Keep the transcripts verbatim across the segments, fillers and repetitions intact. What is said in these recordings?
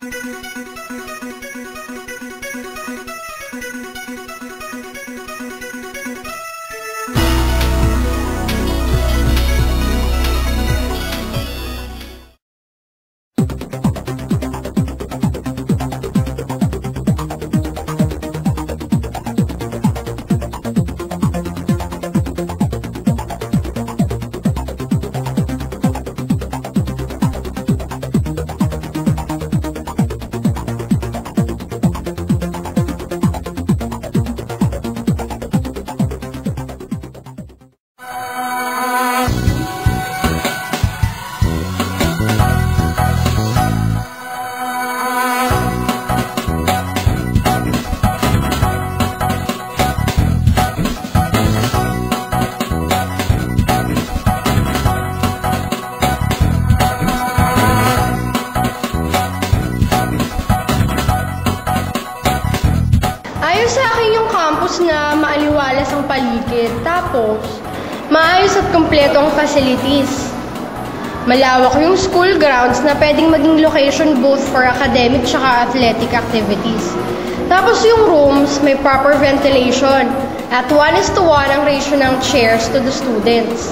Na maaliwalas ang paligid. Tapos, maayos at kompleto ang facilities. Malawak yung school grounds na pwedeng maging location both for academic tsaka athletic activities. Tapos yung rooms, may proper ventilation at one is to one ang ratio ng chairs to the students.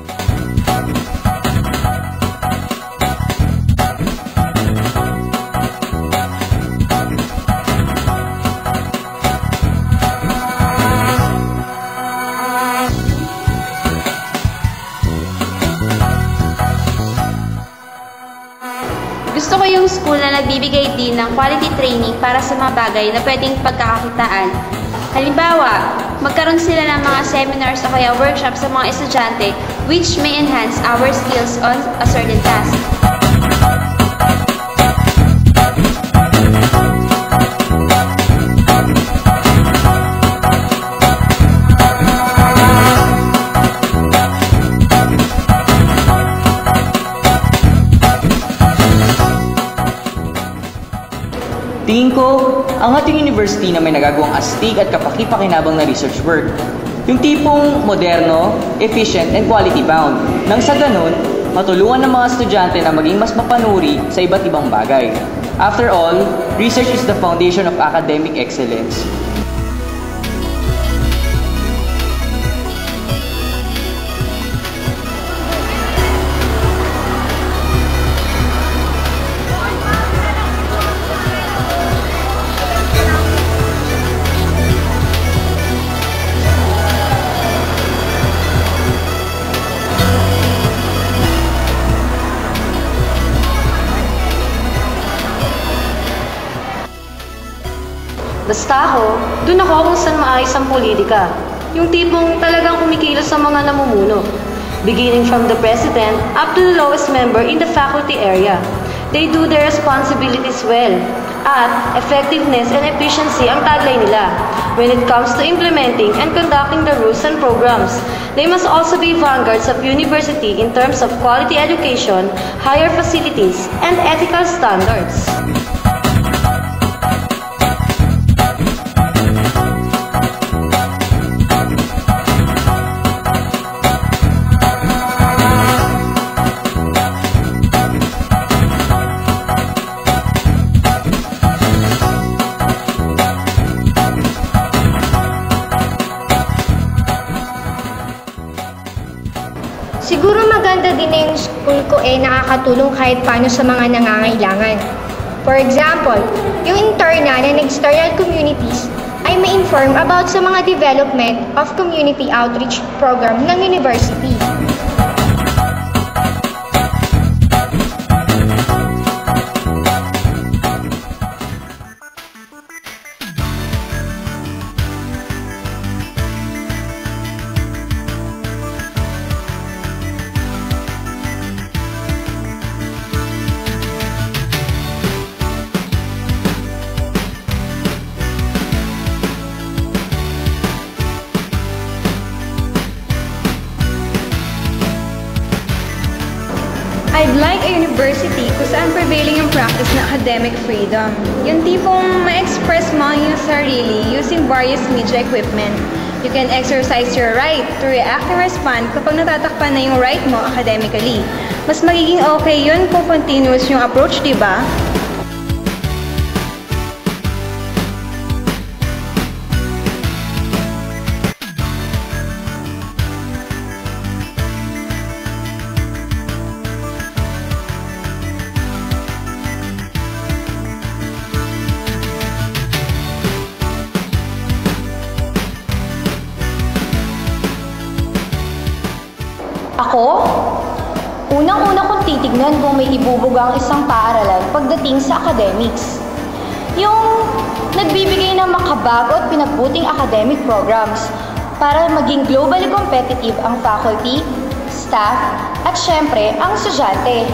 Gusto ko yung school na nagbibigay din ng quality training para sa mga bagay na pwedeng pagkakakitaan. Halimbawa, magkaroon sila ng mga seminars o kaya workshops sa mga estudyante which may enhance our skills on a certain task. Tingin ko, ang ating university na may nagagawang astig at kapaki-pakinabang na research work. Yung tipong moderno, efficient, and quality-bound. Nang sa ganun, matulungan ng mga estudyante na maging mas mapanuri sa iba't ibang bagay. After all, research is the foundation of academic excellence. Basta ako, dun ako kung saan maayos ang politika. Yung tipong talagang kumikilos sa mga namumuno. Beginning from the president up to the lowest member in the faculty area. They do their responsibilities well. At effectiveness and efficiency ang tagline nila. When it comes to implementing and conducting the rules and programs, they must also be vanguards of university in terms of quality education, higher facilities, and ethical standards. Siguro maganda din na yung school ko eh nakakatulong kahit paano sa mga nangangailangan. For example, yung interna na external communities ay ma-inform about sa mga development of community outreach program ng university. I'd like a university kung saan prevailing yung practice na academic freedom. Yung tipong ma-express mo yung sarili using various media equipment. You can exercise your right to react and respond kapag natatakpan na yung right mo academically. Mas magiging okay yun kung continuous yung approach, di ba? Ako? Unang-una kong titignan kung may ibubuga ang isang paaralan pagdating sa academics. Yung nagbibigay ng makabago at pinagbuting academic programs para maging globally competitive ang faculty, staff, at syempre, ang estudyante.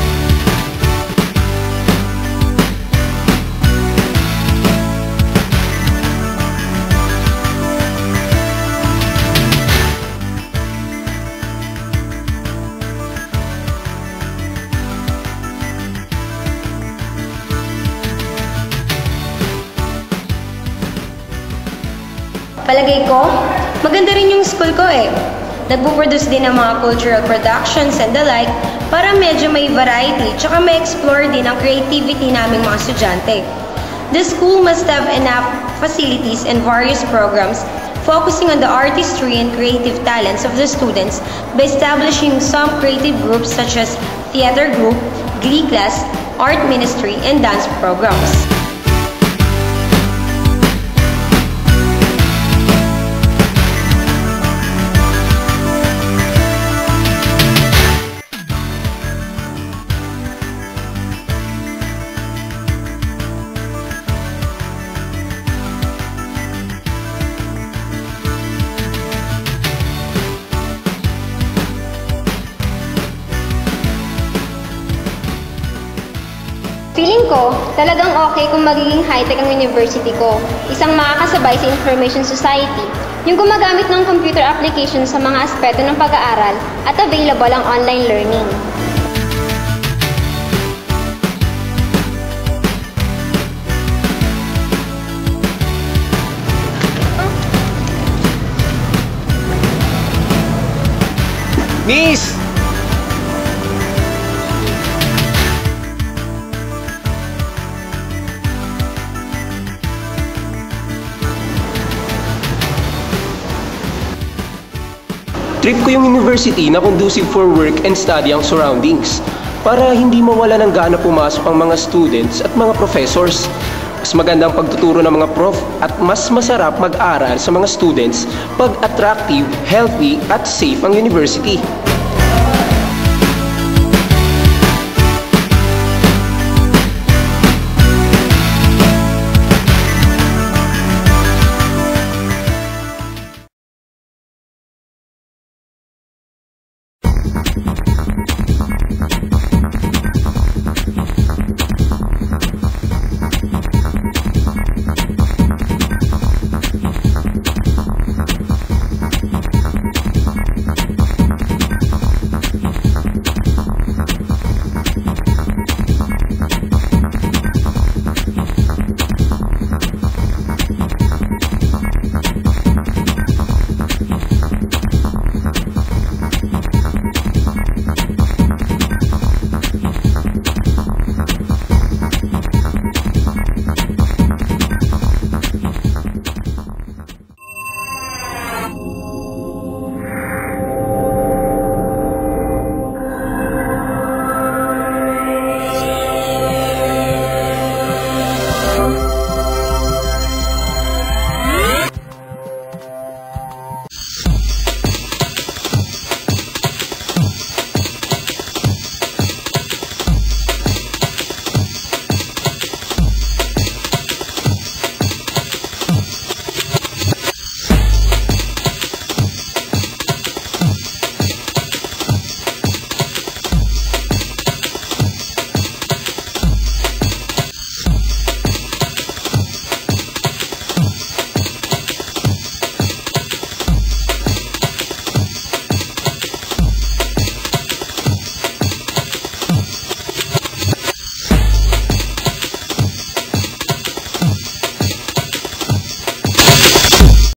Palagay ko, maganda rin yung school ko eh. Nagpo-produce din ng mga cultural productions and the like para medyo may variety tsaka may explore din ang creativity naming mga estudyante. The school must have enough facilities and various programs focusing on the artistry and creative talents of the students by establishing some creative groups such as theater group, glee class, art ministry, and dance programs. Feeling ko, talagang okay kung magiging high-tech ang university ko. Isang makakasabay sa information society, yung gumagamit ng computer application sa mga aspeto ng pag-aaral at available ang online learning. Miss! Trip ko yung university na conducive for work and study ang surroundings para hindi mawala ng gana pumasok ang mga students at mga professors. Mas magandang pagtuturo ng mga prof at mas masarap mag-aral sa mga students pag attractive, healthy at safe ang university.